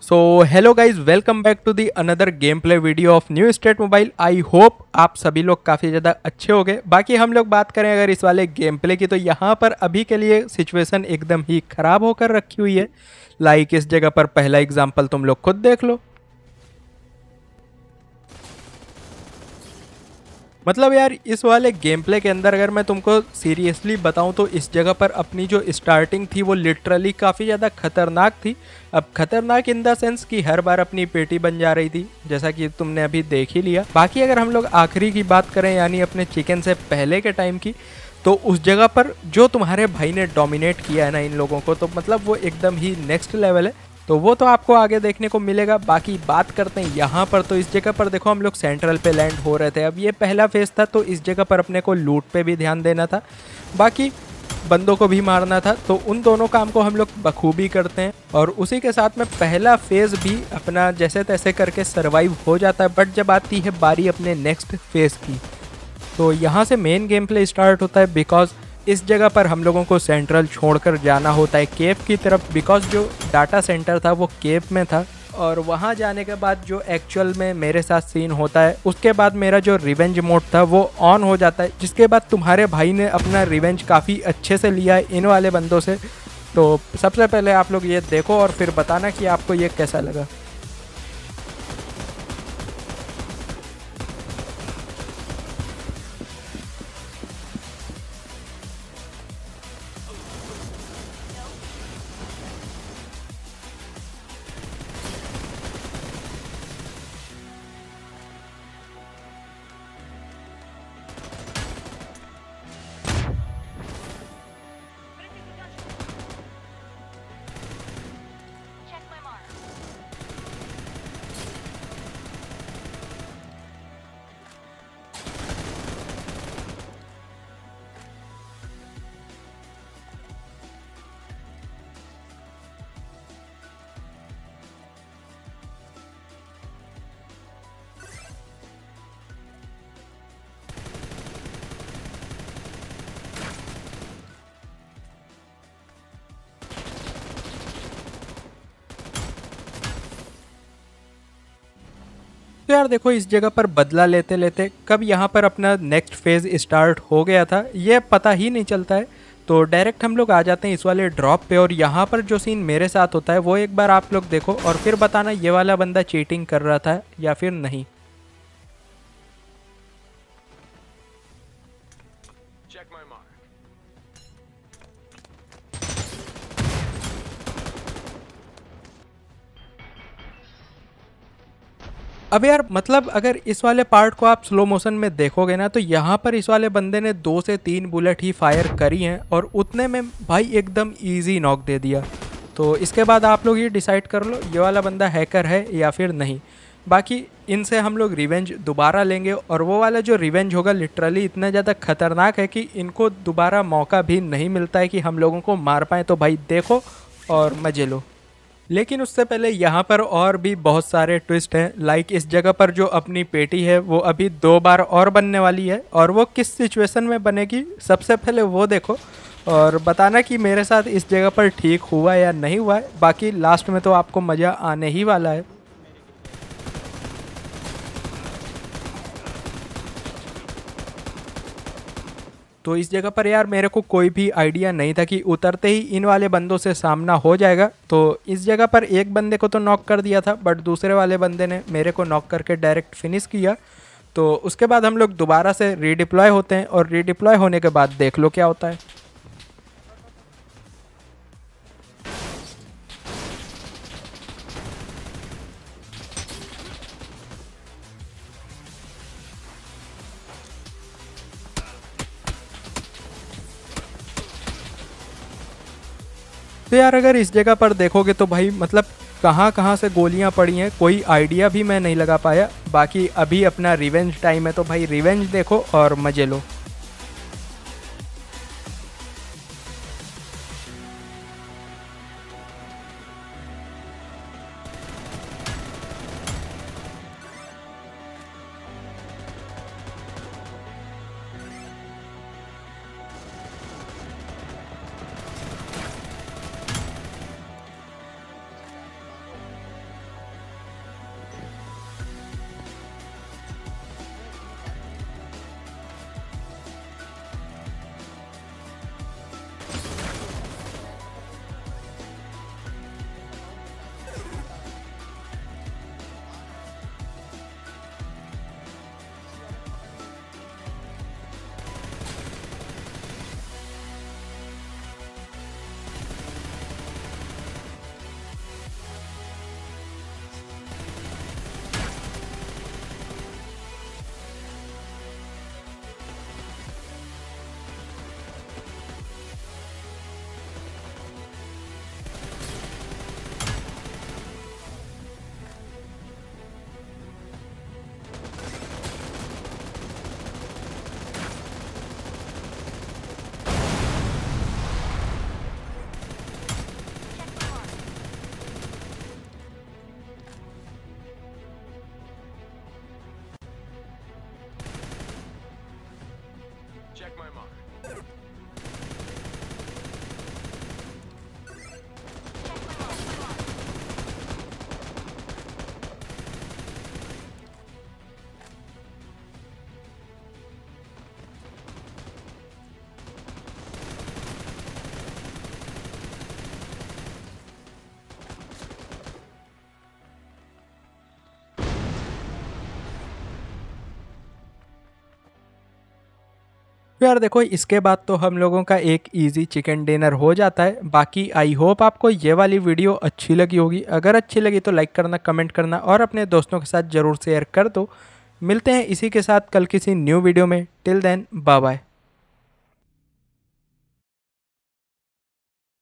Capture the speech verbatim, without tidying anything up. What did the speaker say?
So hello guys, welcome back to the another game play video of new state mobile. I hope आप सभी लोग काफ़ी ज़्यादा अच्छे हो गए। बाकी हम लोग बात करें अगर इस वाले गेम प्ले की, तो यहाँ पर अभी के लिए सिचुएशन एकदम ही ख़राब होकर रखी हुई है। लाइक इस जगह पर पहला एग्जाम्पल तुम लोग खुद देख लो। मतलब यार, इस वाले गेम प्ले के अंदर अगर मैं तुमको सीरियसली बताऊं तो इस जगह पर अपनी जो स्टार्टिंग थी वो लिटरली काफ़ी ज़्यादा खतरनाक थी। अब खतरनाक इन द सेंस कि हर बार अपनी पेटी बन जा रही थी, जैसा कि तुमने अभी देख ही लिया। बाकी अगर हम लोग आखिरी की बात करें, यानी अपने चिकन से पहले के टाइम की, तो उस जगह पर जो तुम्हारे भाई ने डोमिनेट किया है ना इन लोगों को, तो मतलब वो एकदम ही नेक्स्ट लेवल है। तो वो तो आपको आगे देखने को मिलेगा। बाकी बात करते हैं यहाँ पर, तो इस जगह पर देखो हम लोग सेंट्रल पे लैंड हो रहे थे। अब ये पहला फेज था, तो इस जगह पर अपने को लूट पे भी ध्यान देना था, बाकी बंदों को भी मारना था। तो उन दोनों काम को हम लोग बखूबी करते हैं और उसी के साथ में पहला फेज भी अपना जैसे तैसे करके सरवाइव हो जाता है। बट जब आती है बारी अपने नेक्स्ट फेज की, तो यहाँ से मेन गेम प्ले स्टार्ट होता है। बिकॉज इस जगह पर हम लोगों को सेंट्रल छोड़कर जाना होता है केव की तरफ, बिकॉज जो डाटा सेंटर था वो केव में था। और वहाँ जाने के बाद जो एक्चुअल में मेरे साथ सीन होता है, उसके बाद मेरा जो रिवेंज मोड था वो ऑन हो जाता है, जिसके बाद तुम्हारे भाई ने अपना रिवेंज काफ़ी अच्छे से लिया है इन वाले बंदों से। तो सबसे पहले आप लोग ये देखो और फिर बताना कि आपको ये कैसा लगा। Check my mark. तो यार देखो, इस जगह पर बदला लेते लेते कब यहाँ पर अपना नेक्स्ट फेज स्टार्ट हो गया था ये पता ही नहीं चलता है। तो डायरेक्ट हम लोग आ जाते हैं इस वाले ड्रॉप पे, और यहाँ पर जो सीन मेरे साथ होता है वो एक बार आप लोग देखो और फिर बताना ये वाला बंदा चीटिंग कर रहा था या फिर नहीं। Check my mark. अब यार मतलब अगर इस वाले पार्ट को आप स्लो मोशन में देखोगे ना, तो यहाँ पर इस वाले बंदे ने दो से तीन बुलेट ही फायर करी हैं और उतने में भाई एकदम इजी नॉक दे दिया। तो इसके बाद आप लोग ये डिसाइड कर लो ये वाला बंदा हैकर है या फिर नहीं। बाकी इनसे हम लोग रिवेंज दोबारा लेंगे, और वो वाला जो रिवेंज होगा लिटरली इतना ज़्यादा खतरनाक है कि इनको दोबारा मौका भी नहीं मिलता है कि हम लोगों को मार पाएँ। तो भाई देखो और मजे लो। लेकिन उससे पहले यहाँ पर और भी बहुत सारे ट्विस्ट हैं। लाइक इस जगह पर जो अपनी पेटी है वो अभी दो बार और बनने वाली है, और वो किस सिचुएशन में बनेगी सबसे पहले वो देखो और बताना कि मेरे साथ इस जगह पर ठीक हुआ या नहीं हुआ है। बाकी लास्ट में तो आपको मज़ा आने ही वाला है। तो इस जगह पर यार मेरे को कोई भी आइडिया नहीं था कि उतरते ही इन वाले बंदों से सामना हो जाएगा। तो इस जगह पर एक बंदे को तो नॉक कर दिया था, बट दूसरे वाले बंदे ने मेरे को नॉक करके डायरेक्ट फिनिश किया। तो उसके बाद हम लोग दोबारा से रीडिप्लॉय होते हैं, और रीडिप्लॉय होने के बाद देख लो क्या होता है। तो यार अगर इस जगह पर देखोगे तो भाई मतलब कहाँ कहाँ से गोलियाँ पड़ी हैं कोई आइडिया भी मैं नहीं लगा पाया। बाकी अभी अपना रिवेंज टाइम है, तो भाई रिवेंज देखो और मजे लो। तो यार देखो, इसके बाद तो हम लोगों का एक इजी चिकन डिनर हो जाता है। बाकी आई होप आपको ये वाली वीडियो अच्छी लगी होगी। अगर अच्छी लगी तो लाइक करना, कमेंट करना और अपने दोस्तों के साथ ज़रूर शेयर कर दो। मिलते हैं इसी के साथ कल किसी न्यू वीडियो में। Till then bye bye.